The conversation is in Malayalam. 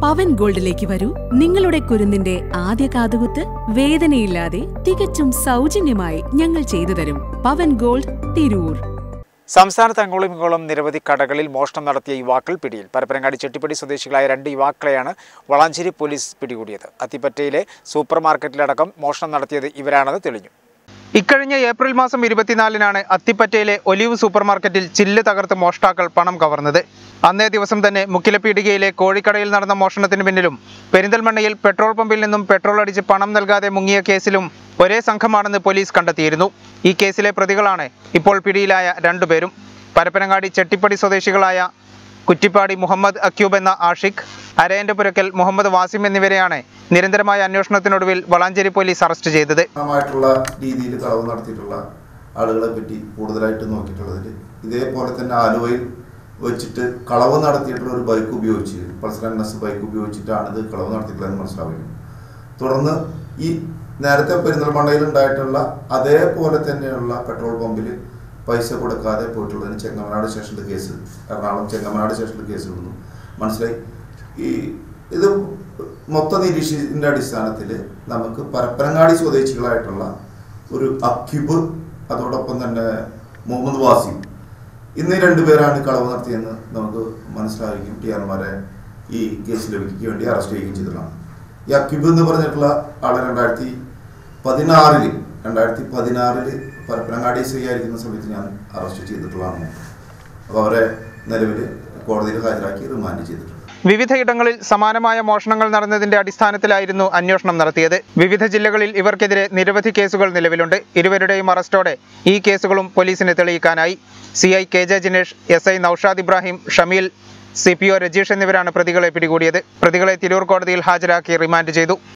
പവൻ ഗോൾഡിലേക്ക് വരൂ. നിങ്ങളുടെ കുരുന്നിന്റെ ആദ്യ കാതുകുത്ത് വേദനയില്ലാതെ തികച്ചും സൗജന്യമായി ഞങ്ങൾ ചെയ്തു തരും. പവൻ ഗോൾഡ്, തിരൂർ. സംസ്ഥാനത്ത് അങ്ങോളം നിരവധി കടകളിൽ മോഷണം നടത്തിയ യുവാക്കൾ പിടിയിൽ. പരപ്പനങ്ങാടി ചെട്ടിപ്പടി സ്വദേശികളായ 2 യുവാക്കളെയാണ് വളാഞ്ചേരി പോലീസ് പിടികൂടിയത്. അത്തിപ്പറ്റയിലെ സൂപ്പർ മാർക്കറ്റിലടക്കം മോഷണം നടത്തിയത് ഇവരാണെന്ന് തെളിഞ്ഞു. ഇക്കഴിഞ്ഞ ഏപ്രിൽ മാസം 24-നാണ് അത്തിപ്പറ്റയിലെ ഒലിവ് സൂപ്പർ മാർക്കറ്റിൽ ചില്ല് തകർത്ത് മോഷ്ടാക്കൾ പണം കവർന്നത്. അന്നേ ദിവസം തന്നെ മുക്കിലപ്പീടികയിലെ കോഴിക്കടയിൽ നടന്ന മോഷണത്തിന് പിന്നിലും പെരിന്തൽമണ്ണയിൽ പെട്രോൾ പമ്പിൽ നിന്നും പെട്രോൾ അടിച്ച് പണം നൽകാതെ മുങ്ങിയ കേസിലും ഒരേ സംഘമാണെന്ന് പോലീസ് കണ്ടെത്തിയിരുന്നു. ഈ കേസിലെ പ്രതികളാണ് ഇപ്പോൾ പിടിയിലായ 2 പേരും. പരപ്പനങ്ങാടി ചെട്ടിപ്പടി സ്വദേശികളായ കുറ്റിപ്പാടി മുഹമ്മദ് അക്യൂബ് എന്ന ആഷിഖ്, അരയൻ്റെപുരക്കൽ മുഹമ്മദ് വാസിം എന്നിവരെയാണ് നിരന്തരമായ അന്വേഷണത്തിനൊടുവിൽ വളാഞ്ചേരി പോലീസ് അറസ്റ്റ് ചെയ്തത്. രീതിയിൽ കളവ് നടത്തിയിട്ടുള്ള ആളുകളെ പറ്റി കൂടുതലായിട്ട് നോക്കിയിട്ടുള്ളതിൽ ഇതേപോലെ തന്നെ ആലുവയിൽ വെച്ചിട്ട് കളവ് നടത്തിയിട്ടുള്ള ഒരു ബൈക്ക് ഉപയോഗിച്ച്, പൾസർ NS ബൈക്ക് ഉപയോഗിച്ചിട്ടാണ് ഇത് കളവ് നടത്തിയിട്ടുള്ളതെന്ന് മനസ്സിലാവുകയും തുടർന്ന് ഈ നേരത്തെ പെരിന്തൽമണ്ണയിൽ ഉണ്ടായിട്ടുള്ള അതേപോലെ തന്നെയുള്ള പെട്രോൾ പമ്പിൽ പൈസ കൊടുക്കാതെ പോയിട്ടുള്ളതിന് ചെങ്ങമനാട് സ്റ്റേഷനിൽ കേസ്, എറണാകുളം ചെങ്ങമനാട് സ്റ്റേഷനിൽ കേസ് ഇടുന്നു മനസ്സിലായി. ഇത് മൊത്തം നിരീക്ഷണത്തിൻ്റെ അടിസ്ഥാനത്തിൽ നമുക്ക് പരപ്പനങ്ങാടി സ്വദേശികളായിട്ടുള്ള ഒരു അക്യൂബ്, അതോടൊപ്പം തന്നെ മുഹമ്മദ് വാസിം, ഇന്ന് 2 പേരാണ് കളവ് നടത്തിയെന്ന് നമുക്ക് മനസ്സിലാവുകയും ടിആർമാരെ ഈ കേസ് ലഭിക്കാൻ വേണ്ടി അറസ്റ്റ് ചെയ്യുകയും ചെയ്തിട്ടുള്ളതാണ്. ഈ അക്യൂബ് എന്ന് പറഞ്ഞിട്ടുള്ള ആളെ 2016 പരപ്പനങ്ങാടി SI ആയിരിക്കുന്ന സമയത്ത് ഞാൻ അറസ്റ്റ് ചെയ്തിട്ടുള്ളതാണ്. അപ്പോൾ അവരെ നിലവിൽ കോടതിയിൽ ഹാജരാക്കി റിമാൻഡ് ചെയ്തിട്ടുണ്ട്. വിവിധയിടങ്ങളിൽ സമാനമായ മോഷണങ്ങൾ നടന്നതിന്റെ അടിസ്ഥാനത്തിലായിരുന്നു അന്വേഷണം നടത്തിയത്. വിവിധ ജില്ലകളിൽ ഇവർക്കെതിരെ നിരവധി കേസുകൾ നിലവിലുണ്ട്. ഇരുവരുടെയും അറസ്റ്റോടെ ഈ കേസുകളും പോലീസിന് തെളിയിക്കാനായി. CI KJ Jinesh, SI Naushad Ibrahim, Shameel, CPO Rajeesh എന്നിവരാണ് പ്രതികളെ പിടികൂടിയത്. പ്രതികളെ തിരൂർ കോടതിയിൽ ഹാജരാക്കി റിമാൻഡ് ചെയ്തു.